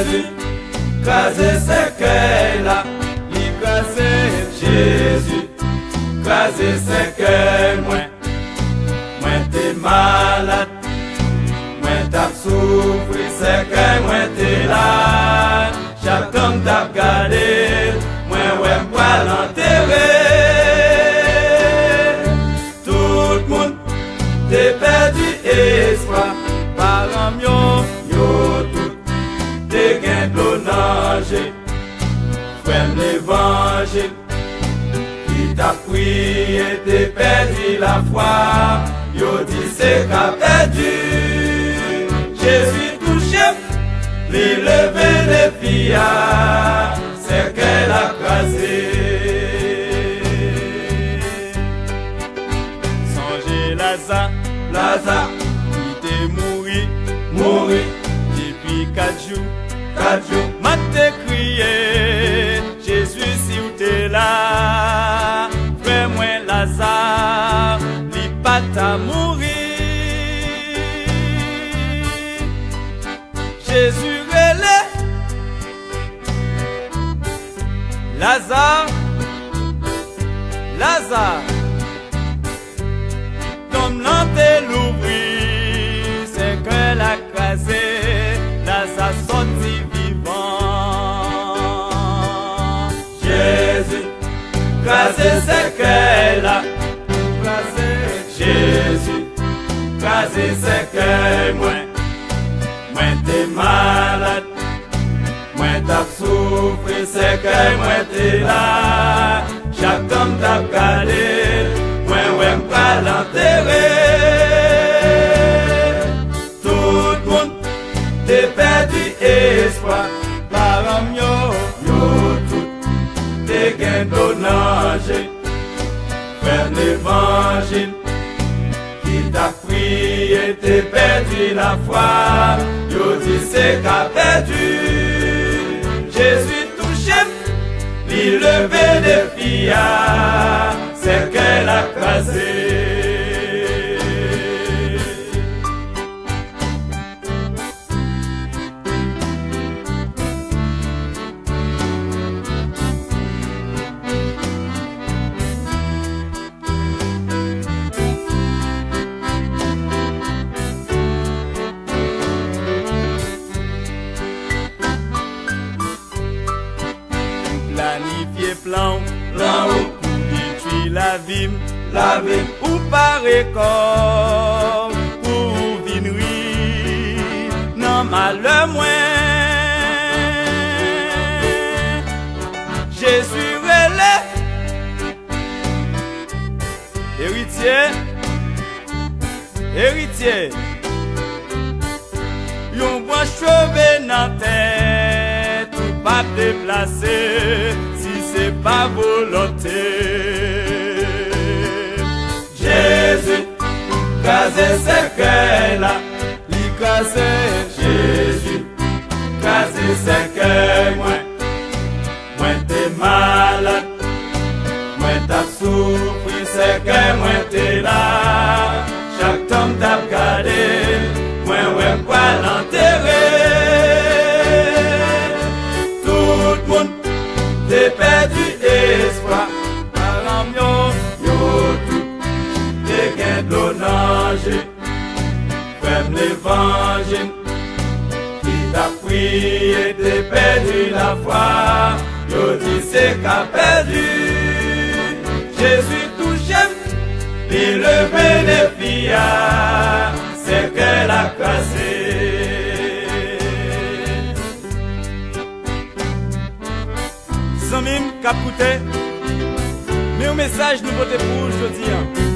Jésus, crasé cercueil là, il crasé Jésus, crasé cercueil moi t'es malade, moi t'as souffri cercueil, moi t'es là, chaque homme t'a gardé, moi ouais pas l'enterrer, tout le monde t'es perdu espoir, parents yo tout t'es gain de nager, frère l'évangile qui t'a prié, t'es perdu la foi, yo dit c'est qu'a perdu, Jésus touché, lui levé les filles, c'est qu'elle a crasé. Songez Lazare, qui t'est mouru, depuis 4 jours, m'a t'ai crié, Jésus si ou t'es là, frère moi Lazare, li pas t'a mouru. Jésus relais, Lazare, comme l'anté l'ouvrit, c'est que la crasé, Lazare sorti vivant. Jésus, crasé c'est que là, Jésus, crasé c'est que moi t'es malade, moi t'as souffri, c'est que moi t'es là, chaque homme t'a calé, moi ouais pas l'enterrer, tout le monde t'es perdu espoir, parents yo tout t'es gain de nager, frère l'évangile qui t'a prié, t'es perdu la foi, yo dit c'est qu'a perdu, Jésus touché, lui levé des filles, c'est qu'elle a crasé. Planifier plan pour détruire la vie, ou parer comme pour venir non malheur moins. Jésus relais, héritier, yon bon cheveux dans tête, ou pas déplacer si c'est pas volonté. Jésus, crasé cercueil là, li crasé Jésus, crasé cercueil moi t'es malade, moi t'as souffri, cercueil moi t'es là, chaque homme t'a gardé, moi ouais pas l'enterrer, tout le monde t'es perdu espoir, parents yo tout t'es gain de nager, frère l'évangile qui t'a prié, t'es perdu la foi, yo dit c'est qu'a perdu, Jésus touché, lui levé les filles, c'est qu'elle a cassé. Samim Kapoute, mais un message nous voter pour aujourd'hui.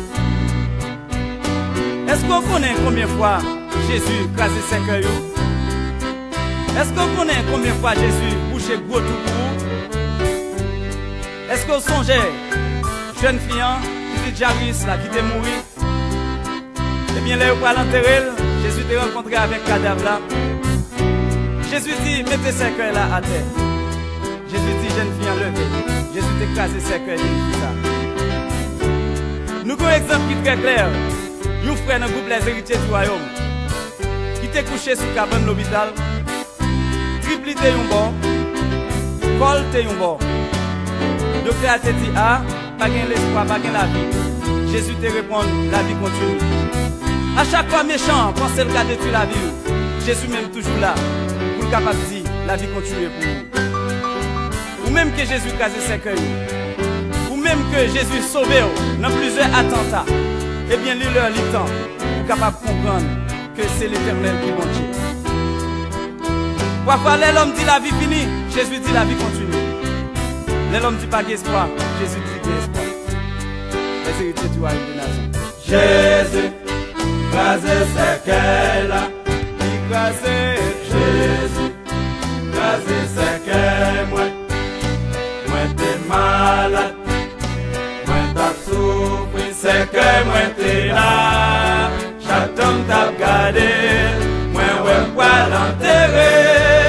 Est-ce qu'on connaît combien de fois Jésus crasé cercueil? Est-ce qu'on connaît combien de fois Jésus bouché gros tout pour? Est-ce qu'on songeait jeune fille qui était Jairus là qui était mort? Eh bien là pour l'enterrer, Jésus t'a rencontré avec cadavre là. Jésus dit mettez cercueil là à terre. Jésus dit jeune fille enlevée. Jésus t'a crasé cercueil ça. Nous avons un exemple qui est très clair. Un frère dans le groupe Les Héritiers du Royaume qui était couché sous cabane de l'hôpital. Triplé te yon bon, col te yon bon. Docteur te dit, ah, pas gain l'espoir, pas gain la vie. Jésus te répond, la vie continue. À chaque fois méchant, pensez le cas de tuer la vie. Jésus même toujours là, pour le capable de dire, la vie continue pour vous. Ou même que Jésus case ses cœurs. Ou même que Jésus sauve dans plusieurs attentats. Eh bien, lui leur lit temps, pour capable de comprendre que c'est l'Éternel qui bon Dieu. Parfois, l'homme dit la vie finie, Jésus dit la vie continue. L'homme dit pas d'espoir, Jésus dit d'espoir. Les héritiers du royaume des nations. Jésus, crasé c'est qu'elle a. Jésus, crasé c'est qu'elle moi. Moi t'es malade, moi t'as souffert, c'est que moi t'es là. Chaque homme t'a gardé, moi ouais quoi l'enterrer.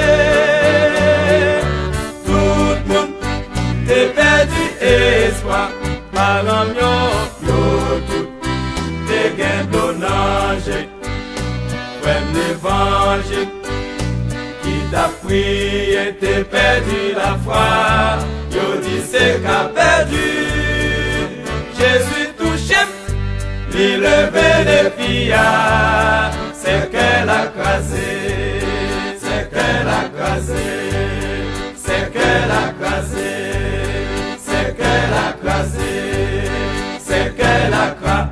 Tout le monde t'es perdu espoir, parents yo tout t'es gain d'onage. Même l'évangile qui t'a prié, t'es perdu la foi. Yo dit c'est qu'a perdu. Jésus touché, lui levé les filles. C'est qu'elle a crasé, c'est qu'elle a crasé, c'est qu'elle a crasé, c'est qu'elle a crasé, c'est qu'elle a crasé.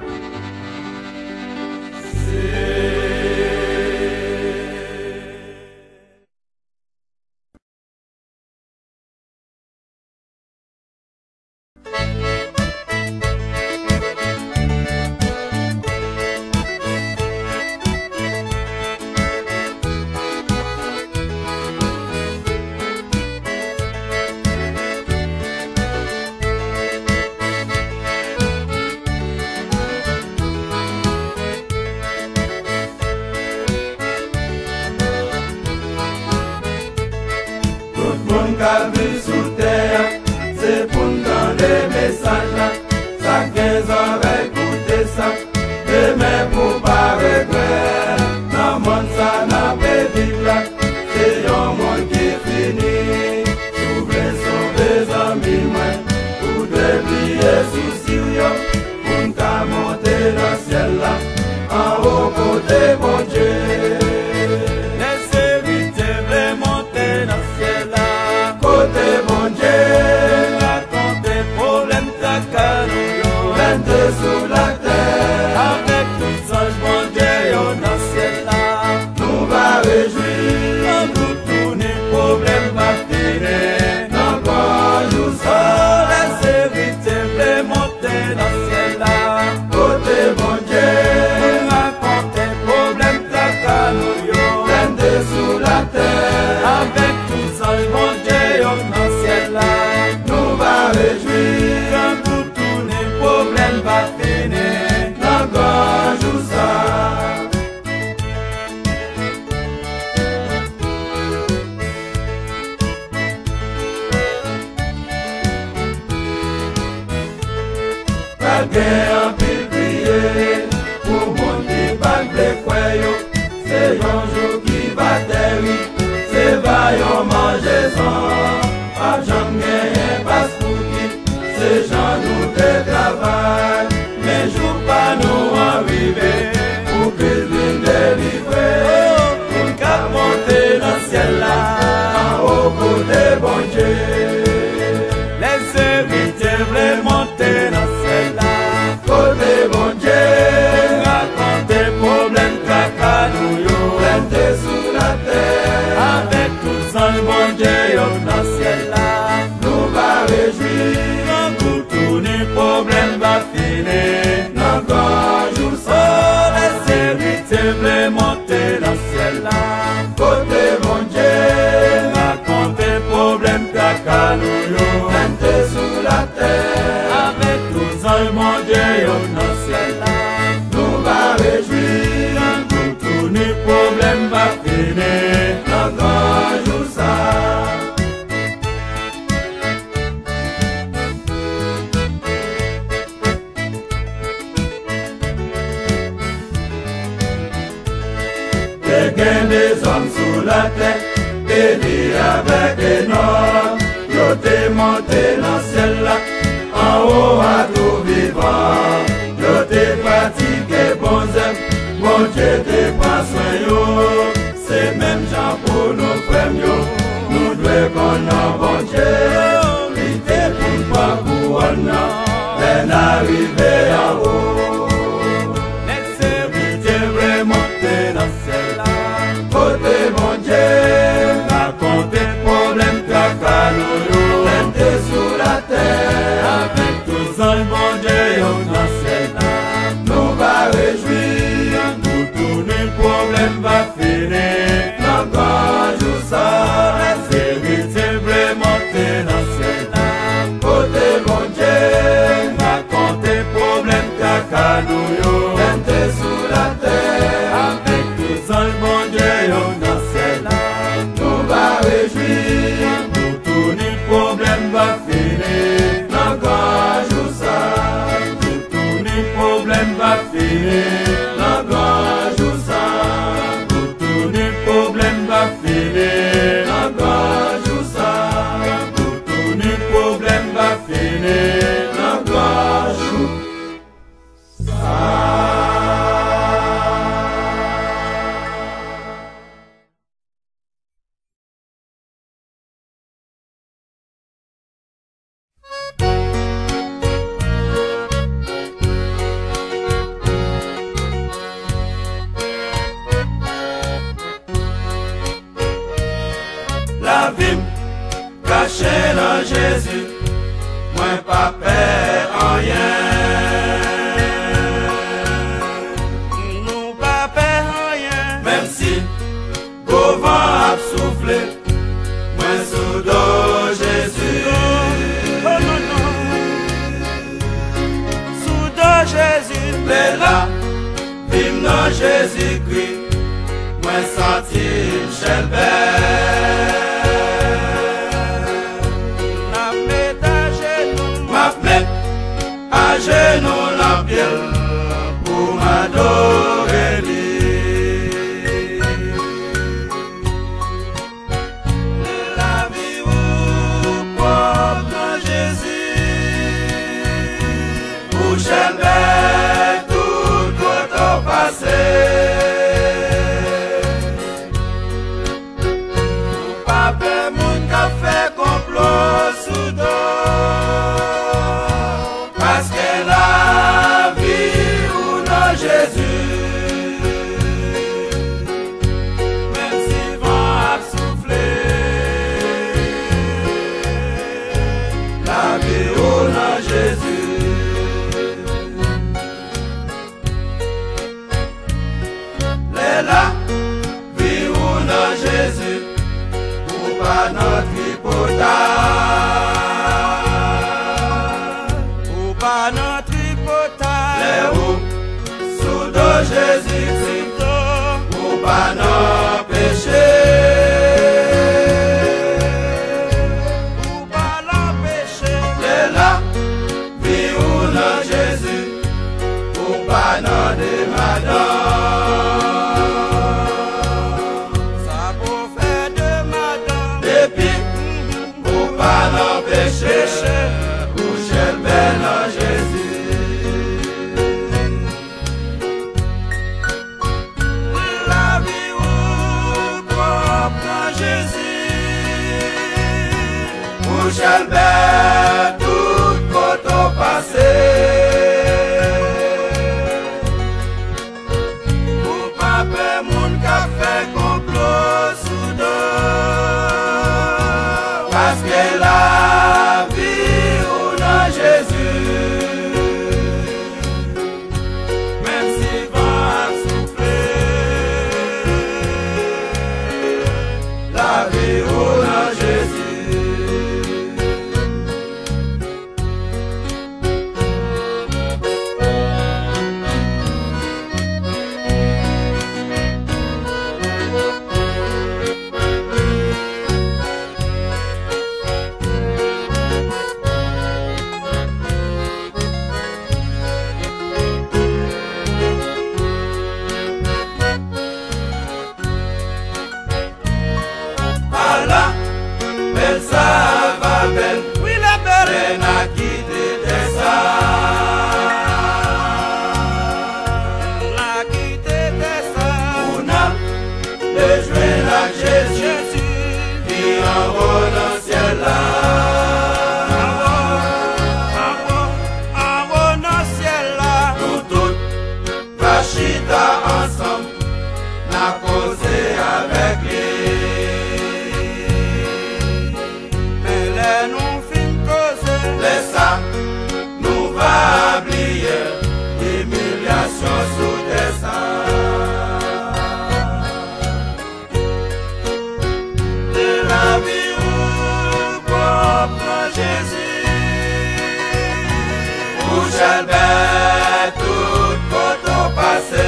Sous terre, c'est pour nous donner des messages. Ça 15 ans, écoutez ça. Demain pour pas regret. Dans le monde, ça n'a pas vivre là. C'est un monde qui finit. S'ouvrir sauver amis, moi. Pour déplier soucis, pour nous monter dans le ciel là. En haut côté, bon Dieu. Les héritiers veulent monter dans le ciel là. Côté bon Dieu, raconte tes problèmes, ta canou, vente sous la terre, avec tout ange bon Dieu, dans le ciel là, nous va réjouir, quand nous tourner, problème va finir, dans quoi jour ça, les héritiers veulent monter dans le ciel là, côté bon Dieu, raconte tes problèmes, ta canou, vente sous la terre, avec tout ange bon Dieu, dans le ciel là, nous va réjouir, quand tout tourner, problème va finir, dans quoi jour ça. Malgré un pile prier, pour monter pas de croyants, c'est un jour qui va terminer, c'est vaillant manger sans. Pas jamais pas pour ces gens nous de travail, mais jour pas nous arriver, pour que l'une délivrer, pour qu'à monter dans le ciel là, en haut côté bon Dieu. Les héritiers veulent monter dans le ciel là, côté bon Dieu, raconter problème cacanouillot, vente sous la terre, avec tout ça bon Dieu dans le ciel là. Réjouir, quand tout tourner, problème va finir. Dans le jour ça, les héritiers veulent monter dans le ciel là. Côté mon Dieu, raconter problème cacanouillot, vente sous la terre, avec tout ça, mon Dieu dans le ciel là. Nous va réjouir, quand tout tourner, problème va finir. Dans le jour ça. Élie avec Enoch, yo t'es monté dans le ciel là, en haut à tout vivant. Yo t'es pratiqué bon zèbre, bon Dieu t'es pas soin yo. C'est même gens pour nos frères yo, nous devons connaître bon Dieu. Il t'est pour pas couronne, l'en arrivé en haut. L'excellité vraiment t'es dans le ciel là, côté bon Dieu. Raconte problème caca nous, même t'es sous la terre. Avec tous anges bon Dieu dans le ciel là, nous va réjouir. Nous tourner le problème va finir. Encore jour ça, l'excellité vraiment t'es dans le ciel là, côté bon Dieu. Raconte problème caca nous, même t'es sous la terre. Avec tous anges bon Dieu dans le ciel là, nous va réjouir. Nous tourner le problème va finir. Encore jour ça, nous tourner le problème va finir. Encore jour ça, nous tourner le problème va finir. Encore jour ça, nous tourner le problème va finir. Encore jour ça. La vie cachée dans Jésus, moi pas peur en rien. Nous pas peur en rien. Même si le vent a soufflé, moi sous dos Jésus. Oh non non, sous dos Jésus. Mais là, vim dans Jésus-Christ, moi senti Michel Bert. À genoux la pierre pour m'adorer lui. La vie ou propre dans Jésus, où j'aime tout votre passé. Pas peur mon café complot sous dos. Parce que la vie ou non Jésus, même si vent a soufflé, la vie ou non Jésus, la vie ou non Jésus, ou pas notre vie potable. Notre hypothèse, les roues sous de Jésus-Christ, pour pas nos péchés, pour pas l'empêcher, les là, vie ou non Jésus, pour pas nos démadons, ça pour faire de madame, depuis, pour pas l'empêcher. En Jésus, la vie ou propre en Jésus, où j'albère tout côté passé, pour pas peur mon café complot sous dos, parce que la vie ou non Jésus. Jésus. Bouche bête, tout côté passé.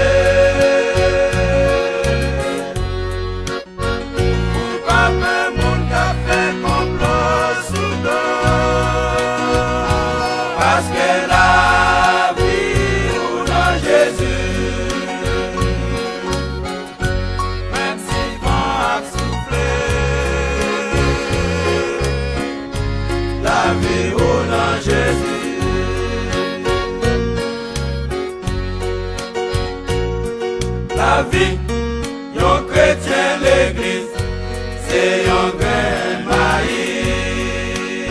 Pour pas peur, mon café complot sous dos. Parce que la vie ou dans Jésus. Même si vent a soufflé, la vie ou dans Jésus. La vie, yon chrétien l'église, c'est yon grain de maïs.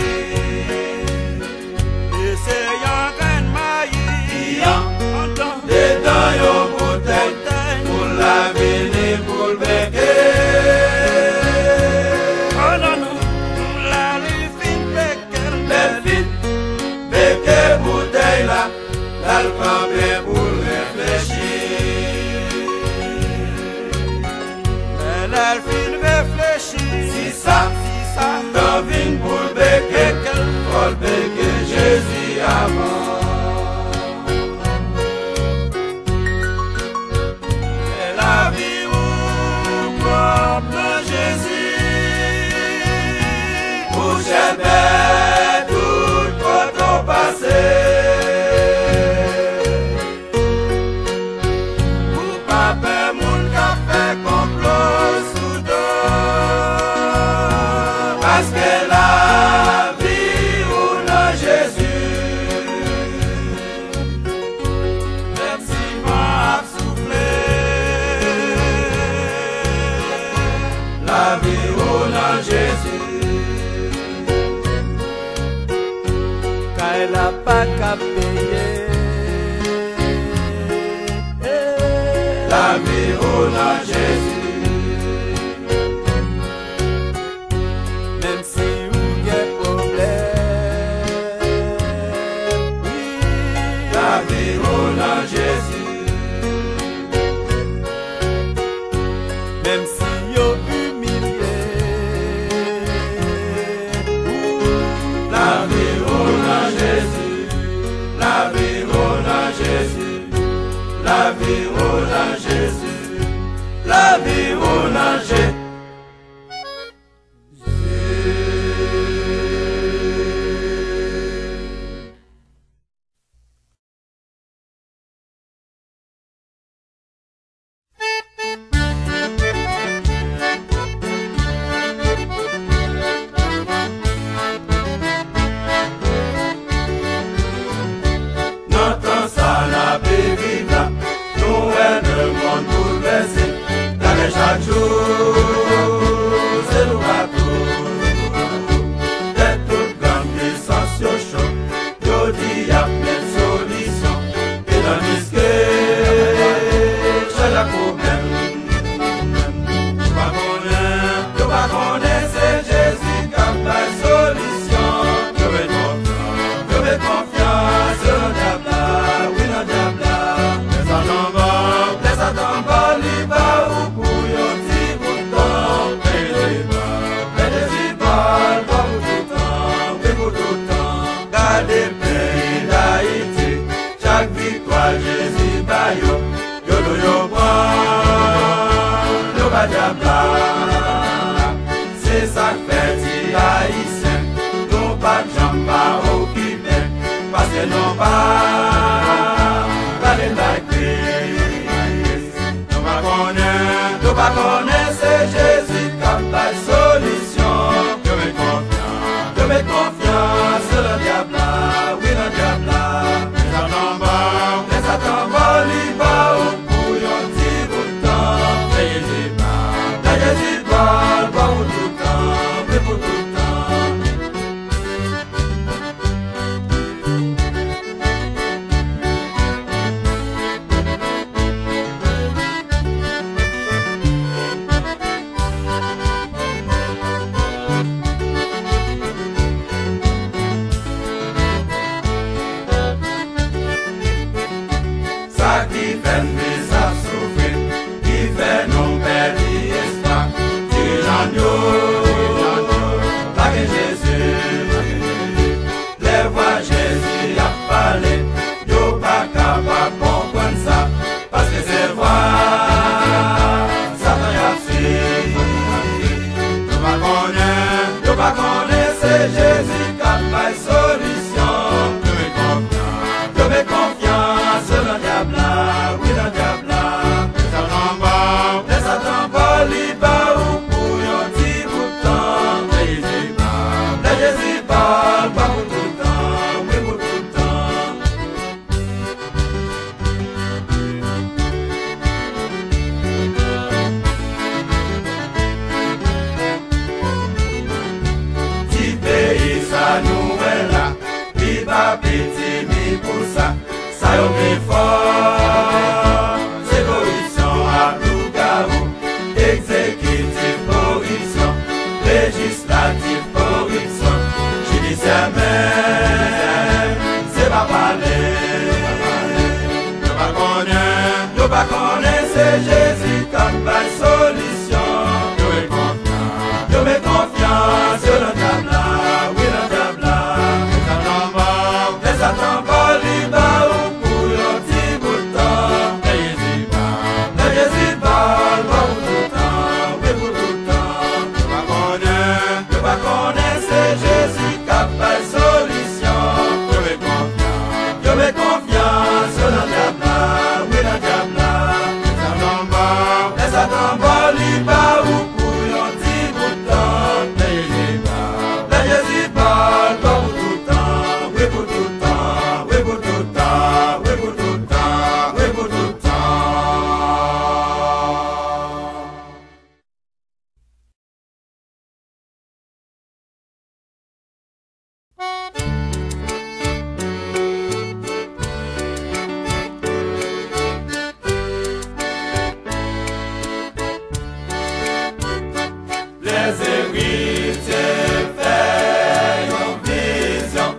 Et c'est un grain de maïs. Yon, dedans yon bouteille, pour la vie pour le béquet. Oh non, non, la fin béquet. Le fin, béquet bouteille là, la campé pour réfléchir. Elle fin réfléchir. Si ça, t'en vine pour le béquet, pour le béquet Jésus avant. Et la vie au propre Jésus, où j'aimais tout votre passé. Pour pas peur, mon café complot sous dos. Parce que la vie ou non Jésus. Même si m'a soufflé, la vie ou non Jésus. Car elle a pas qu'à payer. La vie ou non Jésus. Même si vous avez problème, oui. La vie ou non Jésus. Même si vous humilié, La vie ou non Jésus. La vie ou non Jésus. La vie ou non Jésus. La vie ou non Jésus. Notre sang n'a péri là, nous est le monde bouleversé, la chaque jour, c'est nous bateau. Dès toute grande puissance au chaud, yo dit y'a plein de solutions, et dans l'isque, j'ai la problème. Tu vas connaître, c'est Jésus qui a la solution. Je vais confiance sur le diable, oui le diable. Laisse à ton bord, il va au bouillon, si vous t'en payez pas, pas pour tout temps, oui pour tout temps. Gardez le pays d'Haïti, chaque victoire Jésus baillot, yo do yo prend, yo va diable. C'est ça que fait si haïtien, nous pas de jambes à occuper, parce que nous pas les nous pas connaître, c'est Jésus qui a la solution. Je mets confiance sur le diable, oui le diable. Les attendants, il va au bouillon, si vous t'en payez pas. La Jésus va pour tout le temps, oui pour tout le temps. petit mi pour ça, ça y est fort. C'est corruption à Lougarou, exécutif corruption, législatif corruption, judiciaire même, c'est pas parler. Nous pas connaître, c'est Jésus comme la solution. Nous mets confiance sur le diable là, oui le diable là. Les attentes pas libres pour un petit bout de temps. Les Jésus parle pas pour tout le temps, oui pour tout le temps. Nous pas connaître, c'est Jésus comme la solution. Nous mets confiance sur le diable là, oui le diable là. Les attentes pas libres pour un petit bout de temps. Les Jésus parle pas pour tout le temps, oui pour tout le temps, oui pour tout le temps, oui pour tout le temps, oui pour tout le temps. Les héritiers fait une vision,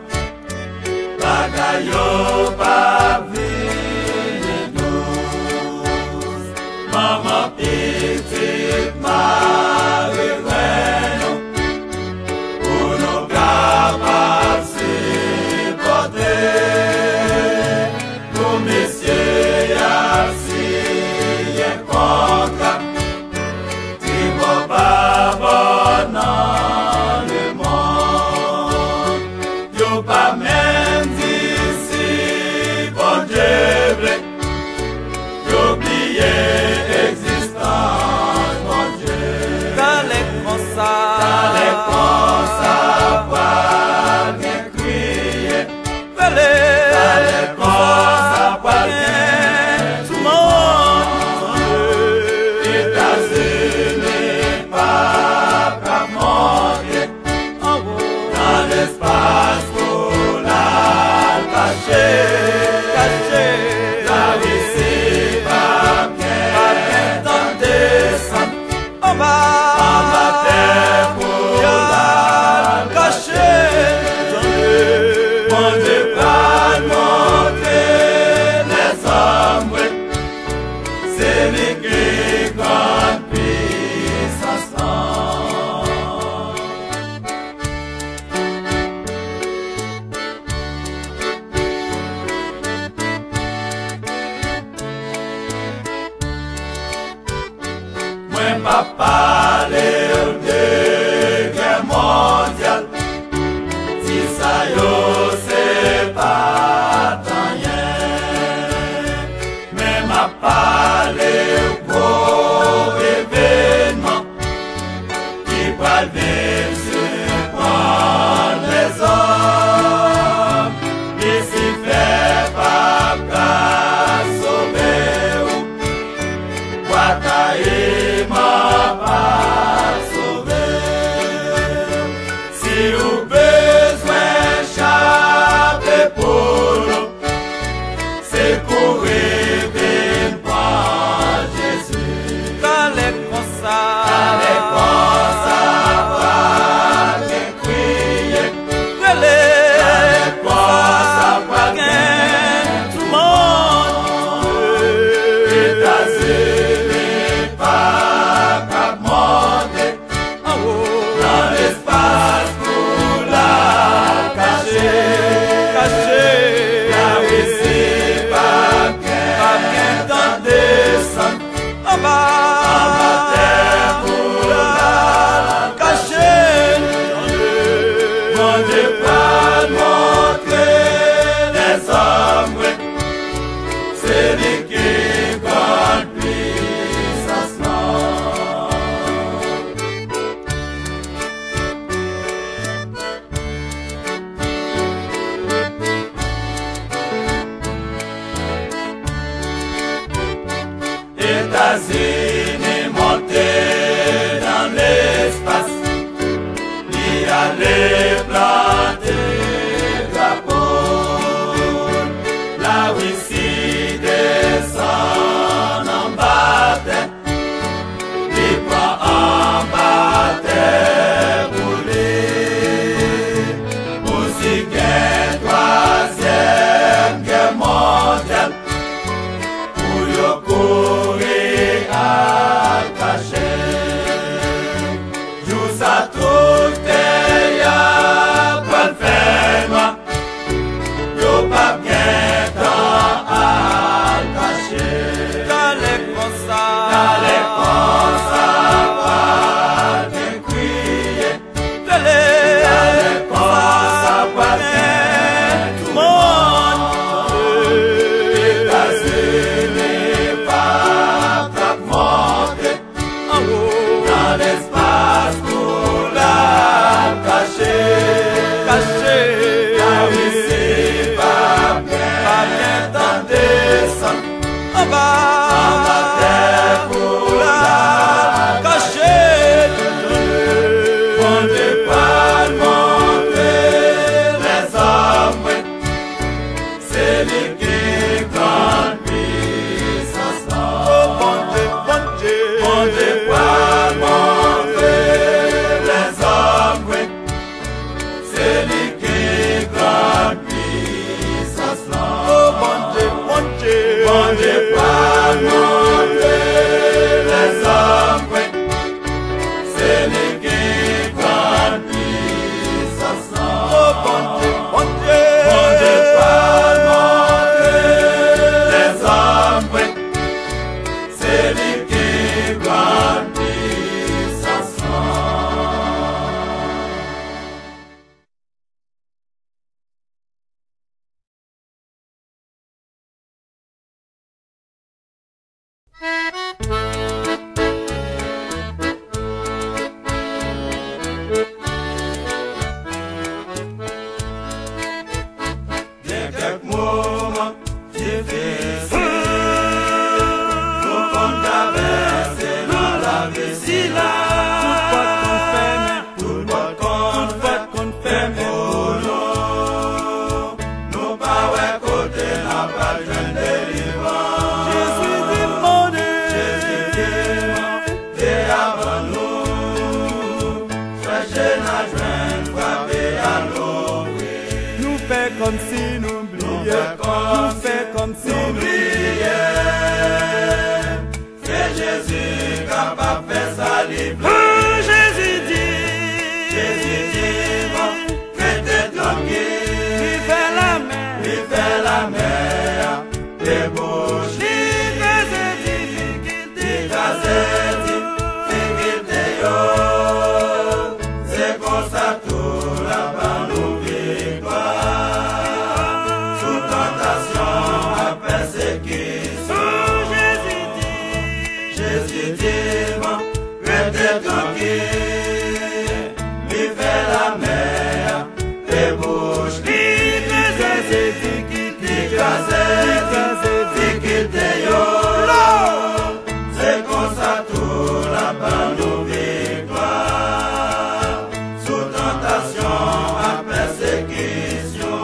bagaille pas vini douce. Maman petite Marie Reine, pour nous capables supporter, pour messieurs assis et contre. Pas dans le monde, yo pas même d'ici, bon Dieu blé, oublié existence, mon Dieu. T'allais comme ça, pas bien crier, t'allais comme ça, pas bien tout le monde. États-Unis, pas qu'à monter dans l'espace pour la cacher, la ici, pas bien dans descendre, en bas terre pour la cacher. Mon Dieu va montrer les hommes, c'est lui qui compte puissance. Moi pas parler de guerre mondiale, si ça yo c'est pas tant rien, mais m'a parler gros événement qui va lever surprendre les hommes, ici fait pas qu'à sauver ou Wakaï m'a pas sauvé. Si vous besoin chaper pour nous, c'est pour rêver par Jésus. T'allais comme ça, pas bien crier. t'allais comme ça, pas bien tout le monde. États-Unis, pas qu'à monter En haut, dans l'espace pour la cacher. La ici, pas bien dans descendre, en bas terre pour la cacher. Mon Dieu va montrer les hommes, c'est lui qui compte puissance. États-Unis monter dans l'espace, y aller planter drapeau. vivre. Jésus dit, bon, restez tranquille. lui fait la main, Lui fait la mer, débouche. C'est comme ça tout là-bas nous victoire. Sous tentation à persécution. Jésus dit, bon, restez tranquille. Lui fait la mer, débouche. C'est comme ça tout là-bas nous victoire. Sous tentation à persécution.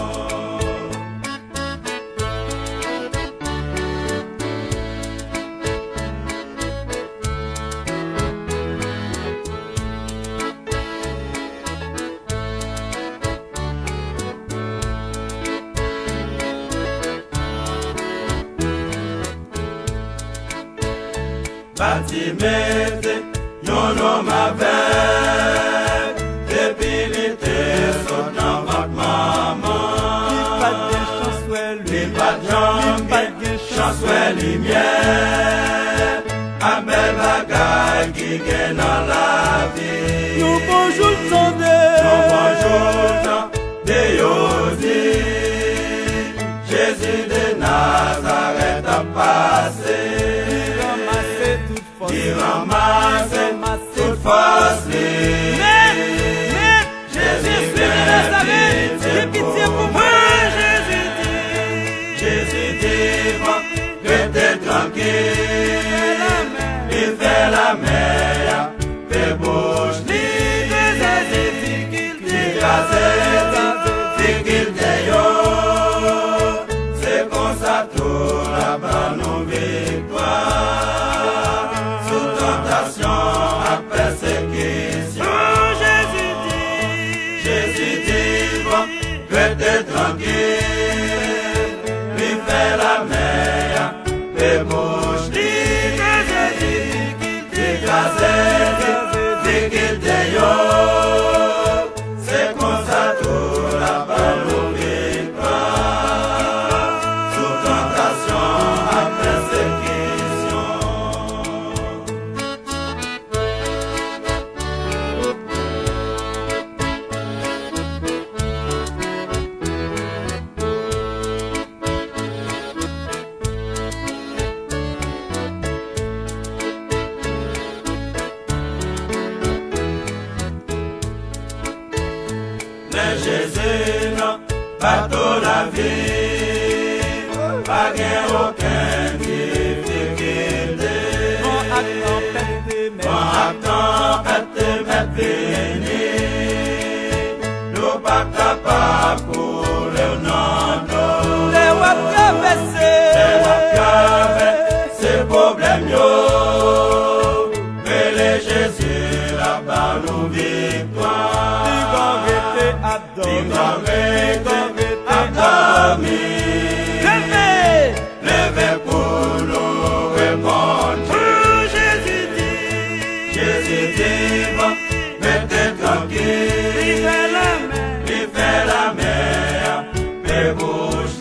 Batimete, yon homme avec, depuis l'été, saute dans votre maman. Li pas de chance, lumière. Un bel bagage qui gagne dans la vie. nous bonjour de Yosi. Jésus de Nazareth a passé. Il ramasse toute force. Mais Jésus de Nazareth, j'ai pitié pour moi. Jésus dit, bon, restez tranquille. Il fait la mer, fait bouche. C'est comme ça tout là-bas nos victoires. Sous tentation à persécution. Jésus dit, bon, restez tranquille. Lui fait la mer, fait bouche. C'est comme ça tout là-bas nos victoires. Sous tentation à persécution. Mais Jésus non, pas toute la vie, pas gain aucune difficulté. Bon attend, mettre fini. Nous pas capables pour le nom d'eau. les wap C'est problème yo. Mais les Jésus là-bas nous victoire. Levez pour nous répondre. Jésus dit, bon, mettez tranquille. Lui fait la mer, fait bouche.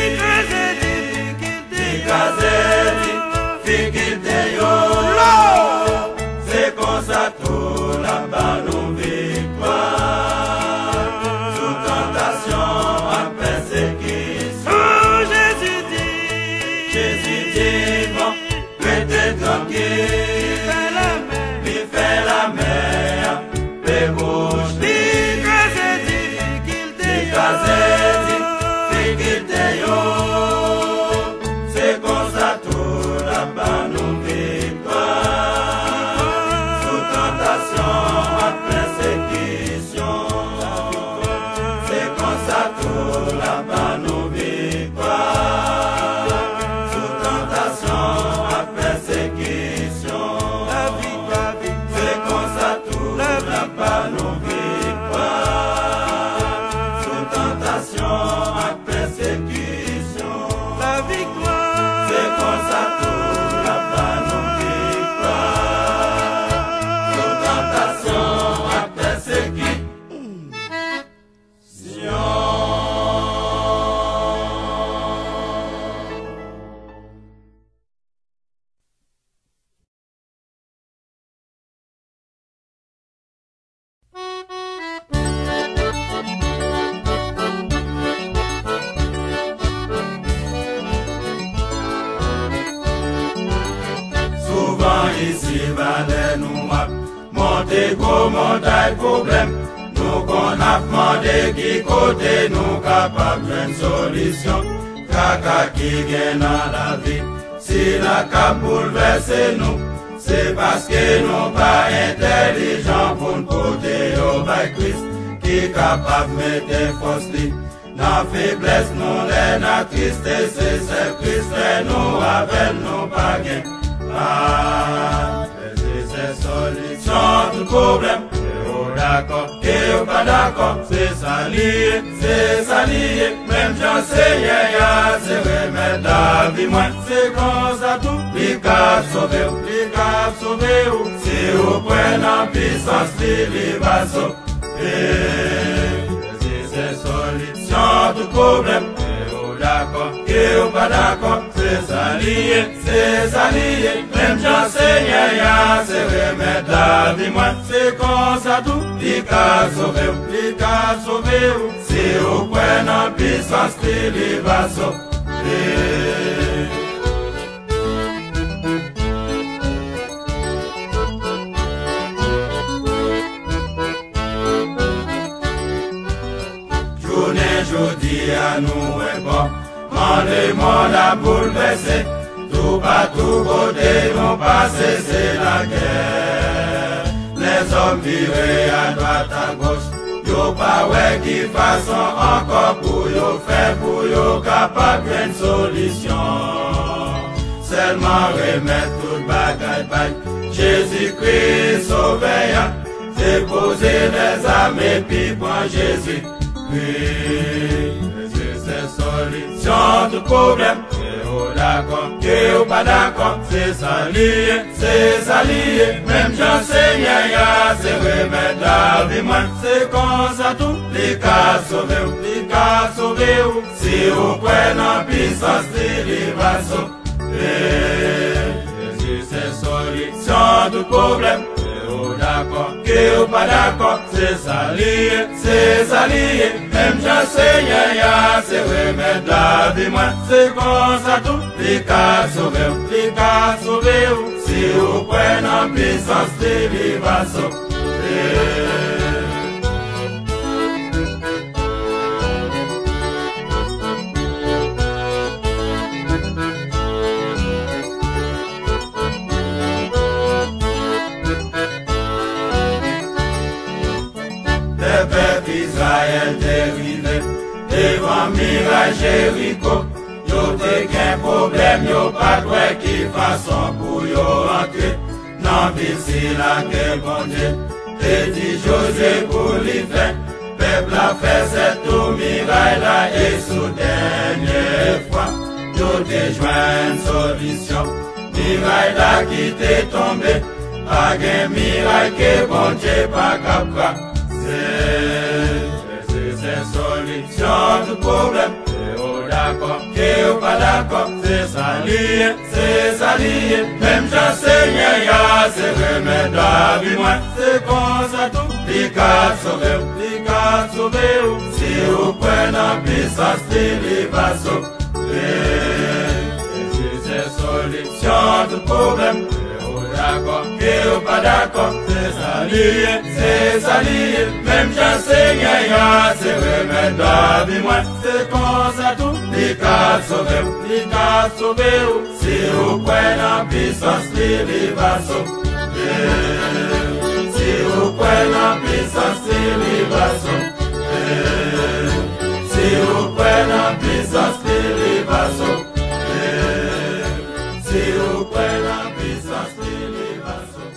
C'est comme ça tout là-bas nous victoire. Sous nos montagnes problèmes. Nous qu'on a demandé qui côté nous capables d'une solution. Caca qui gagne dans la vie, si la cap bouleverse nous, c'est parce que nous pas intelligents pour nous porter au bas Christ, qui capable de mettre force li. Dans faiblesse nous les na tristesse, c'est Christ nous avec nous pas gain. Ah, c'est solution tout problème. D'accord, et pas d'accord, c'est ça lié, même j'enseigne, c'est remettre la vie, moi, c'est comme ça tout, les cap sauver, si vous prenez en puissance, les va sauver, c'est solution tout problème, d'accord, et pas d'accord, c'est ça lié, même j'enseigne, c'est remettre la vie, moi, c'est comme ça tout, les cas sauver, si vous prenez en puissance, les va sauver. Journée à nous est bon, le monde a bouleversé, tout partout côté nous passé, c'est la guerre. Les hommes virés à droite à gauche, yo pas ouais qui façon encore pour yo faire pour yo capable d'une solution. Seulement remettre toute bagaille bail, Jésus-Christ sauveur, déposer les âmes et puis prendre Jésus. Oui, c'est solution tout problème. D'accord, que pas d'accord, c'est ça lié, même j'enseigne, c'est remettre la vie, moi, c'est comme ça tout, les cas sauvés, si vous prenez en puissance, les va sauver, c'est solution tout problème. D'accord, que pas d'accord, c'est ça lié, même j'enseigne, c'est remettre la vie, moi, c'est comme ça tout, les cas sauvés, si vous prenez en puissance, les va sauver. Israël dérivé, devant Mirage Jéricho, yo te qu'un problème, yo pas de qui façon pour yo rentrer, non ville si la guerre bon Dieu, te dit Josué pour l'y faire, peuple a fait cette tout miraille là et sous dernière fois, yo te joint une solution, miraille là qui t'est tombé, pas un miraille que bon Dieu pas capable. C'est solution du problème. D'accord, que pas d'accord, c'est ça lié, même j'enseigne, c'est remettre la vie, moi, c'est comme ça tout, les cas sauvés, si vous prenez en puissance, les va sauver, c'est solution du problème. D'accord, que pas d'accord, c'est ça lié, même j'enseigne, c'est remettre la vie, moi, c'est comme ça tout, les cas sauvés, si vous prenez en puissance, les va sauver, si vous prenez en puissance, les va sauver, si vous prenez en puissance, les va sauver, si vous prenez en puissance, les va sauver.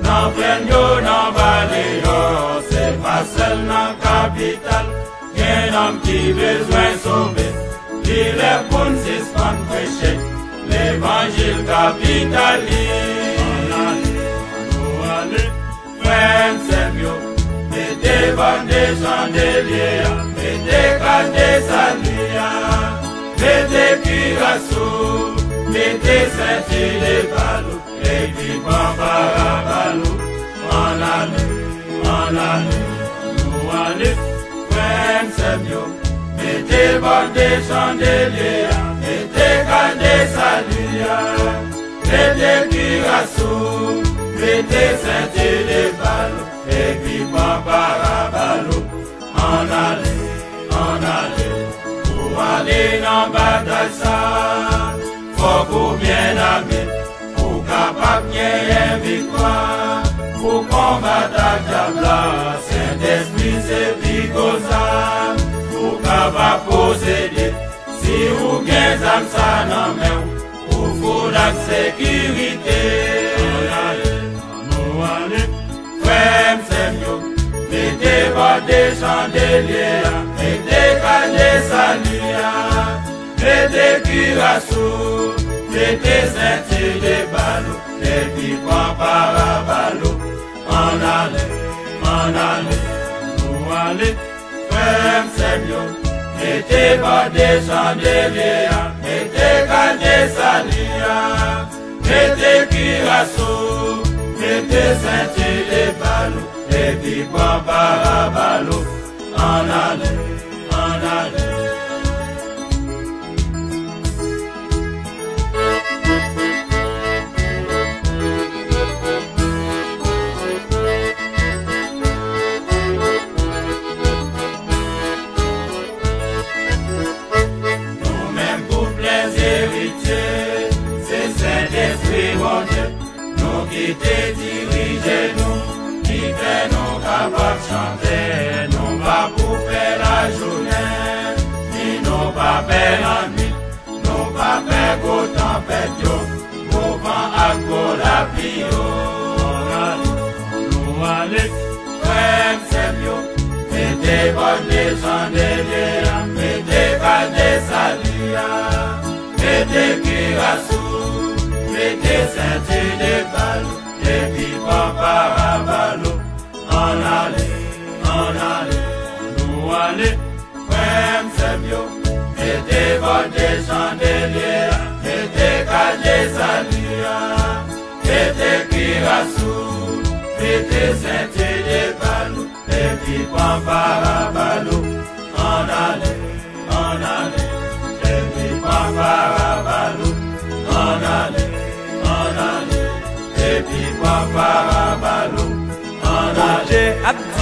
C'est pas seulement capital, homme qui besoin sauver, il est pour nous suspendre prêcher, l'évangile capitaliste. On allait, frère, c'est mieux, mettez votre des chandeliers, mettez cache des saluts, mettez cuirassou, mettez ceinture de balou, et puis balou, on allait, nous allez, frère, c'est mieux, mettez votre des chandeliers, mettez cache des saluts, mettez cuirassou, mettez ceinture de balou, et puis balou, on allait, pour aller dans bataille ça, faut pour bien aimer, pour capable bien victoire, pour combattre à diable, Saint-Esprit c'est picosa, pour capable posséder, si vous gagnez ça non mais pour vous la sécurité. On allait, frère c'est mieux, mettez votre des chandeliers, mettez cache des saluts, mettez cuirassou, mettez ceinture de balou, et puis balou, on allait, nous allait, frère c'est mieux, mettez votre des chandeliers, mettez cache des saluts, mettez cuirassou, mettez ceinture de balou, et puis balou, on allait. Nous-mêmes couple les héritiers, c'est Saint-Esprit mon Dieu, nous qui te dirigez nous, qui fait nous capables de chanter, nous pas pour faire la journée, ni nous pas faire la nuit, nous pas faire qu'au tempête, pour vent à quoi la pluie. Nous allez, frère c'est mieux, mettez votre des chandeliers, mettez cache des saluts, mettez cuirassou, mettez ceinture de balou, et puis balou, on allait, nous allait, frère c'est mieux, mettez votre des chandeliers, mettez cache des saluts, mettez cuirassou, mettez ceinture de balou, et puis balou, on allait, et puis balou, on allait, et puis balou, on allait,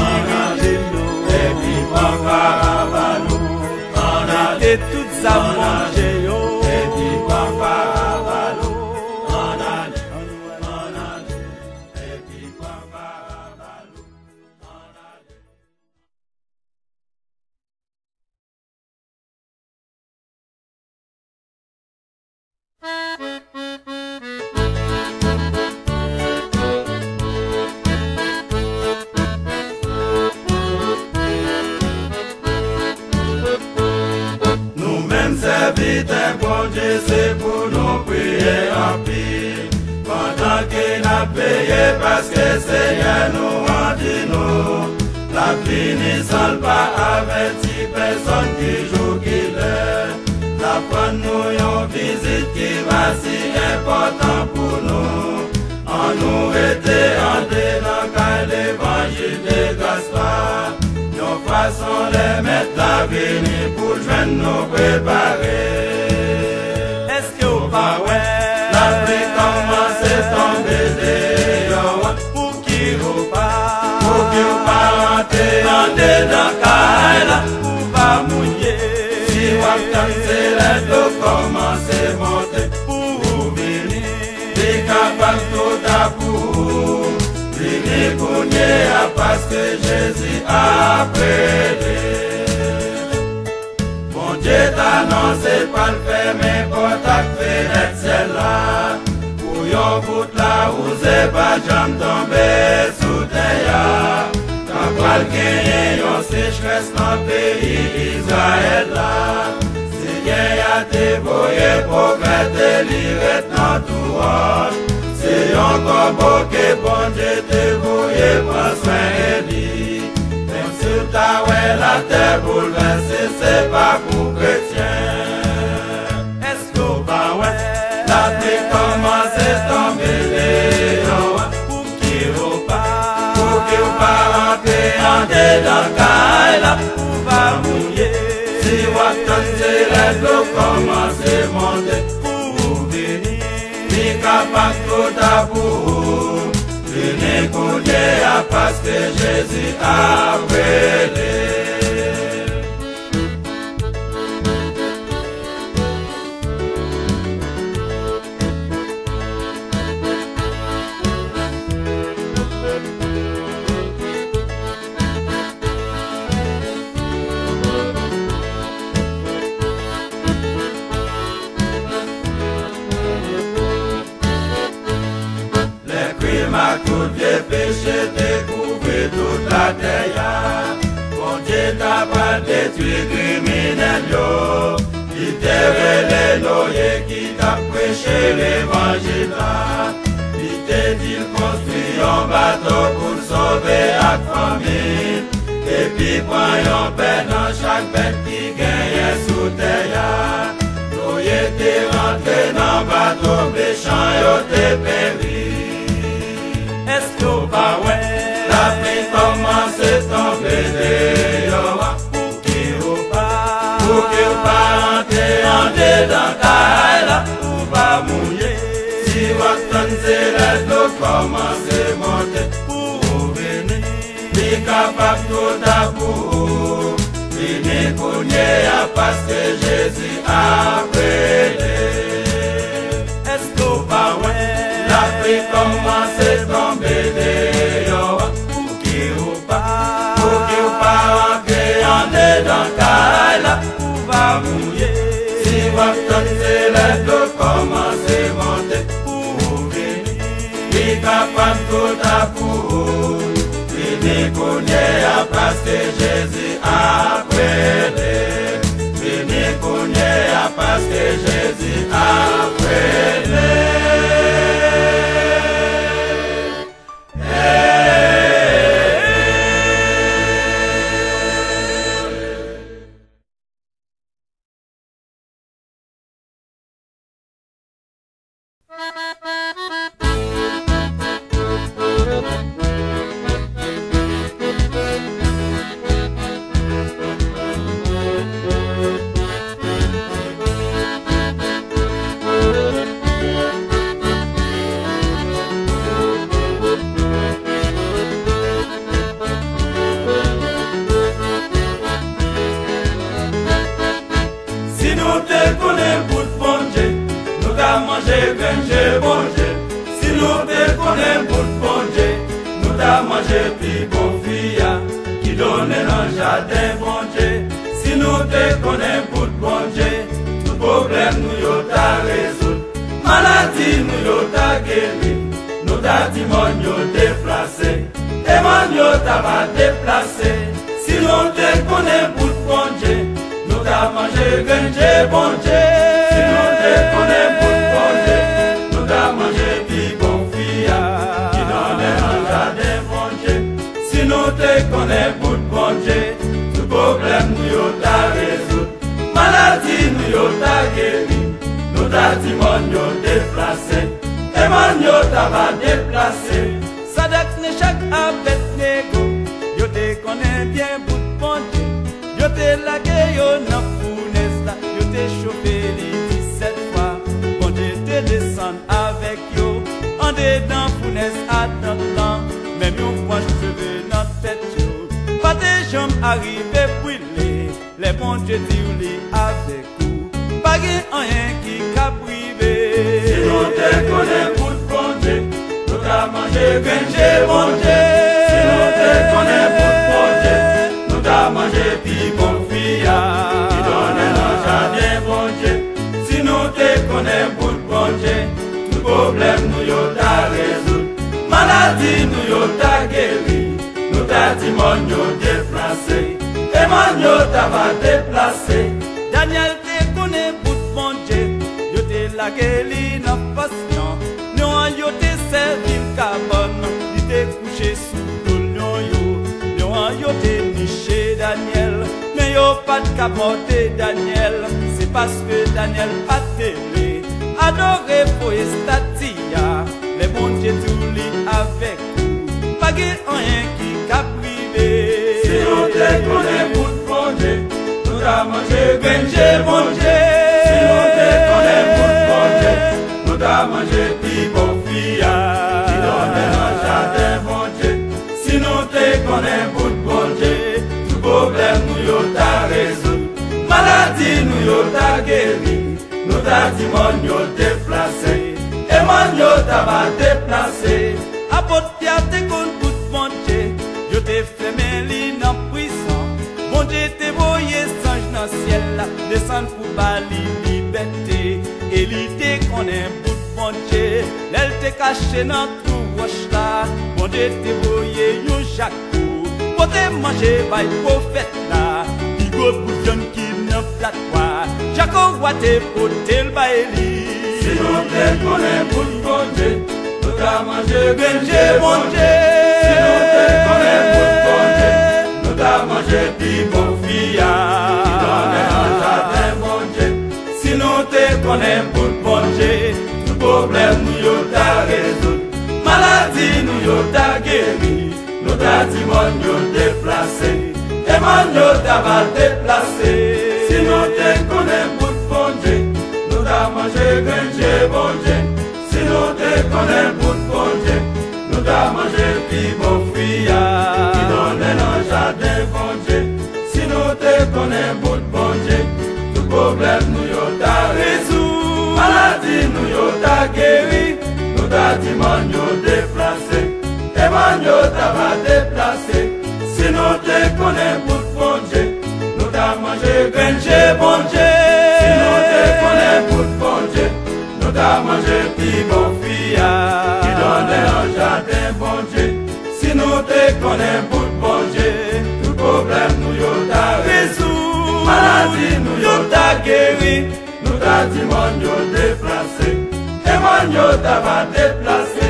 et puis balou, on allait, toutes à manger yo, et puis balou, on allait, et puis balou, on allait. Nous-mêmes serviteurs, bon Dieu, c'est pour nous prier en pile. Pendant qu'il a payé parce que Seigneur nous rendit nous. La fini seule pas averti personne qui joue qu'il est. La prendre nous une visite qui va si important pour nous. En nous était en dans l'évangile de Gaspard. Nos façons les mettre à venir pour joindre nous préparer. est-ce que au pas ouais, La pluie commence à tomber dehors. pour qui au pas, Pour qu'il pas rentrer en dedans Kaila. pour pas mouiller, Si Waptan c'est l'aide commence à monter. pour venir, T'es capable tout à coup. Venez cogner parce que Jésus a prêté. Mon Dieu t'annonce pas le faire, mais pour ta fenêtre celle-là. Pour yon bout là où c'est pas jamais tombé sous terre. T'as pas le gagné, yon sécheresse. reste dans le pays Israël là. Seigneur a dévoyé pour mettre l'irette dans tout roche. C'est encore beau que bon Dieu dévoyé pour soin et lui. Même sur ta ouais la terre bouleversée, c'est pas pour chrétiens. Est-ce qu'on va ouais? La pluie commence à tomber les pour qui ou pas rentrer en dedans là On va mouiller. Si Watton c'est l'eau commence à monter Pour venir. Ni capable tout à bout. Venez couler parce que Jésus a brûlé. Ma tout vieux péché découvert toute la terre. Bon Dieu t'a pas détruit criminel yo. Il t'a révélé l'oeil qui t'a prêché l'évangile là. Il t'a dit construit un bateau pour sauver la famille. Et puis prend un pain dans chaque bête qui gagne sous terre. L'oeil t'est rentré dans le bateau méchant yo t'es péri. Est-ce qu'on va ouais? La pluie commence à tomber dehors. Pour qui ou pas entrer en dedans là, ou va mouiller. Si Watton c'est l'eau commence à monter pour venir. Ni capable tout à bout. Venez cogner parce que Jésus a brûlé. Est-ce qu'on va ouais? La pluie commence à tomber dehors. Pour qui ou pas entrer en dedans là, On va mouiller. si Watton c'est l'eau commence à monter pour venir. Ni capable tout à bout. Venez cogner parce que Jésus a brûlé. Venez cogner parce que Jésus a brûlé. man yo ta va déplacer. Daniel te connaît bout de bon Dieu. Yo te la guéli nan patient. Lion yo te servi le carbone. Il te couché sous le lion yo. Lion yo te niché Daniel. Mais yo pas de capote Daniel. C'est parce que Daniel pas télé. Adoré pour estatia. Les bons dieux tout li avec vous. Pas rien qui cap privé. Si on te connaît bout de bon Dieu, nous t'a mangé Benje bon Dieu. Si on te connaît bout de bon Dieu, nous t'a mangé pi bon fia. Qui donne un jardin bon Dieu. Si nous te connaît bout de bon Dieu, tout problème nous yo t'a résolu. Maladie nous yo t'a guéri. Nous t'a dit mon yo déplacé. Et mon yo t'a va déplacé. Apôtre Pierre te compte bout de bon Dieu. Yo te fermé li dans prison. Bon Dieu te voyé sange dans ciel là. Descendre pour bali liberté. Et l'idée qu'on est bout de bon Dieu. Elle te caché dans tout roche là. Bon Dieu te voyé yon jacou. Pour te manger by prophète là. Bigo bouillon qui n'a plat quoi. Jacob wa te potel baili. Si nous te connaît bout de bon Dieu, nous t'a mangé Benje bon Dieu. Si nous te connaît bout de bon Dieu, nous t'a mangé pi bon fia. Qui donne un jardin bon Dieu. Si nous te connaît bout de bon Dieu, tout problème nous yo t'a résolu. Maladie nous yo t'a guéri. Nous t'a dit mon yo déplacé. Et mon yo t'a va déplacé. Si nous te connaît bout de bon Dieu, nous t'a mangé Benje bon Dieu. Si nous te connaît bout de bon Dieu, nous t'a mangé pi bon fia. Qui donne un jardin bon Dieu. Si nous te connaît bout de bon Dieu, tout problème nous yo t'a résolu. Maladie nous yo t'a guéri. Nous t'a dit mon yo déplacé. Et mon yo t'a va déplacé. Si nous te connaît bout de bon Dieu, nous t'a mangé Benje bon Dieu. Si nous te connaît bout de bon Dieu, nous t'a mangé pi bon fia. Qui donne un jardin bon Dieu. Si nous te connaît bout de bon Dieu, tout problème nous yo t'a résolu. Maladie nous yo t'a guéri. Nous t'a dit mon yo déplacé. Et mon yo t'a va déplacé.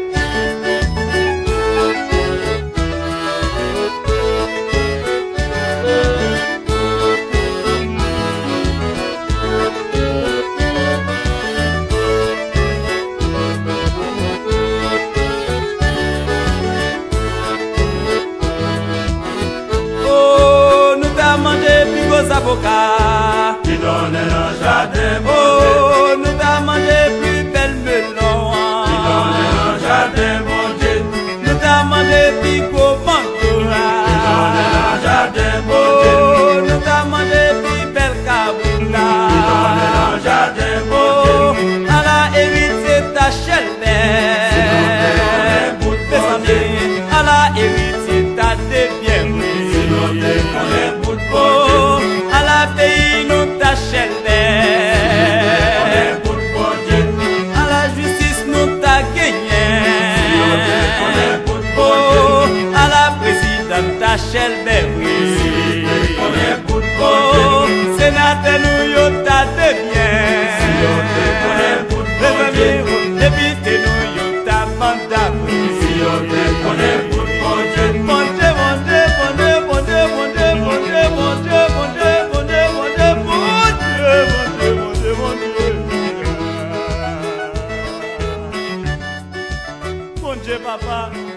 Avocats qui donne un jardin bon Dieu. Oh, nous t'a mangé plus belle melon. Qui donne un jardin bon Dieu. Nous t'a mangé plus gros mango. Qui donne un jardin bon Dieu. Oh, nous t'a mangé plus belle caboula. Qui donne un jardin bon Dieu. Oh, à la hérité ta chelbert. À la hérité ta débienne. Si nous te connaît bout de bon Dieu. À la pays nous t'a chelbert. À la justice nous t'a gagné. Oh, à la présidente t'a chelbert. Oh, sénateur nous yo t'a débienne. Député nous yo t'a mandat. Papa.